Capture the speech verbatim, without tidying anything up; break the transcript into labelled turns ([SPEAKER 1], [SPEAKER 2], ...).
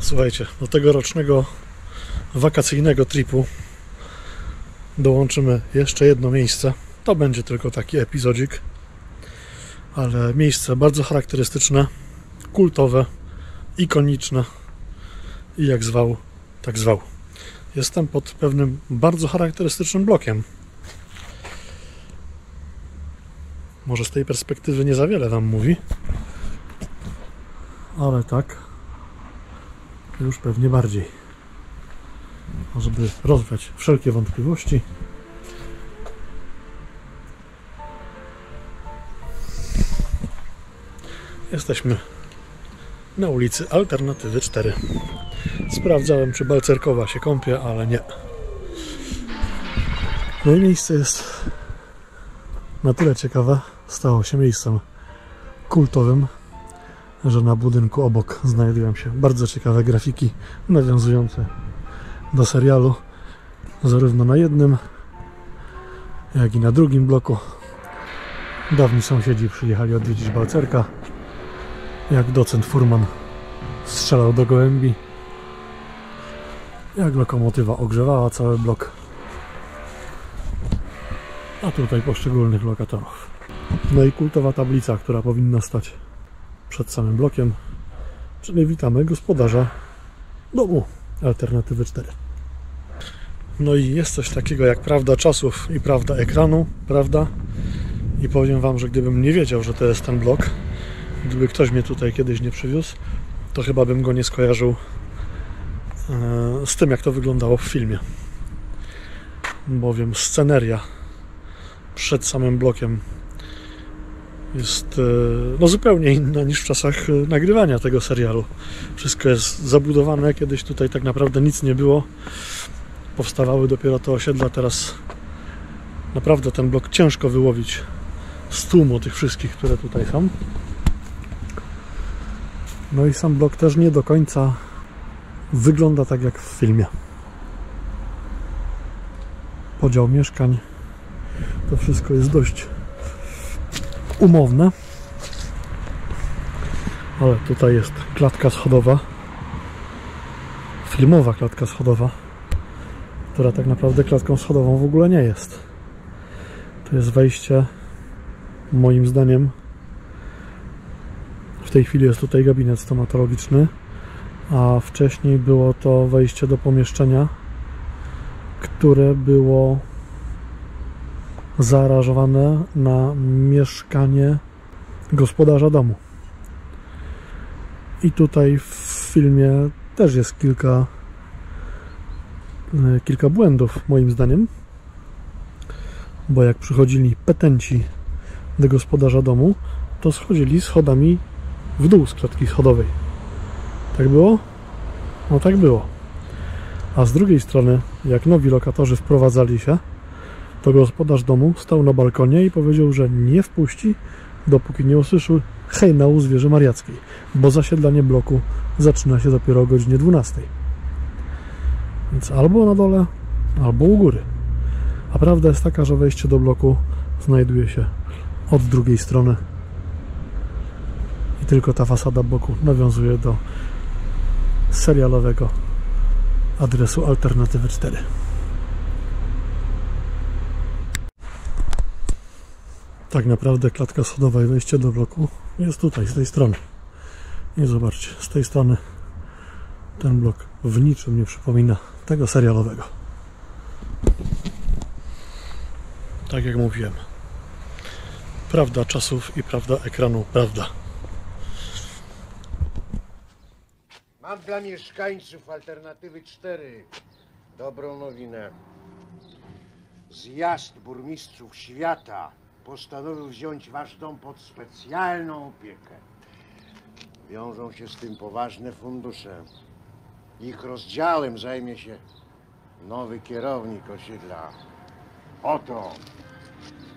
[SPEAKER 1] Słuchajcie, do tegorocznego wakacyjnego tripu dołączymy jeszcze jedno miejsce. To będzie tylko taki epizodzik, ale miejsce bardzo charakterystyczne, kultowe, ikoniczne i jak zwał, tak zwał. Jestem pod pewnym bardzo charakterystycznym blokiem. Może z tej perspektywy nie za wiele Wam mówi, ale tak już pewnie bardziej. Żeby rozwiać wszelkie wątpliwości, jesteśmy na ulicy Alternatywy cztery. Sprawdzałem, czy Balcerkowa się kąpie, ale nie. No i miejsce jest na tyle ciekawe, stało się miejscem kultowym, że na budynku obok znajdują się bardzo ciekawe grafiki nawiązujące do serialu, zarówno na jednym, jak i na drugim bloku. Dawni sąsiedzi przyjechali odwiedzić Balcerka, jak docent Furman strzelał do gołębi, jak lokomotywa ogrzewała cały blok, a tutaj poszczególnych lokatorów. No i kultowa tablica, która powinna stać przed samym blokiem, czyli witamy gospodarza domu Alternatywy cztery. No i jest coś takiego jak prawda czasów i prawda ekranu, prawda? I powiem Wam, że gdybym nie wiedział, że to jest ten blok, gdyby ktoś mnie tutaj kiedyś nie przywiózł, to chyba bym go nie skojarzył z tym, jak to wyglądało w filmie. Bowiem sceneria przed samym blokiem jest no, zupełnie inna niż w czasach nagrywania tego serialu. Wszystko jest zabudowane, kiedyś tutaj tak naprawdę nic nie było. Powstawały dopiero te osiedla, teraz naprawdę ten blok ciężko wyłowić z tłumu tych wszystkich, które tutaj są. No i sam blok też nie do końca wygląda tak jak w filmie. Podział mieszkań, to wszystko jest dość umowne, ale tutaj jest klatka schodowa, filmowa klatka schodowa, która tak naprawdę klatką schodową w ogóle nie jest. To jest wejście, moim zdaniem, w tej chwili jest tutaj gabinet stomatologiczny, a wcześniej było to wejście do pomieszczenia, które było zaaranżowane na mieszkanie gospodarza domu. I tutaj w filmie też jest kilka kilka błędów, moim zdaniem, bo jak przychodzili petenci do gospodarza domu, to schodzili schodami w dół z klatki schodowej. Tak było? No tak było. A z drugiej strony, jak nowi lokatorzy wprowadzali się, to gospodarz domu stał na balkonie i powiedział, że nie wpuści, dopóki nie usłyszy hejnału zwierzy mariackiej, bo zasiedlanie bloku zaczyna się dopiero o godzinie dwunastej. Więc albo na dole, albo u góry. A prawda jest taka, że wejście do bloku znajduje się od drugiej strony i tylko ta fasada bloku nawiązuje do serialowego adresu Alternatywy cztery. Tak naprawdę klatka schodowa i wejście do bloku jest tutaj, z tej strony. I zobaczcie, z tej strony ten blok w niczym nie przypomina tego serialowego. Tak jak mówiłem, prawda czasów i prawda ekranu, prawda.
[SPEAKER 2] Mam dla mieszkańców Alternatywy cztery dobrą nowinę. Zjazd burmistrzów świata postanowił wziąć wasz dom pod specjalną opiekę. Wiążą się z tym poważne fundusze. Ich rozdziałem zajmie się nowy kierownik osiedla. Oto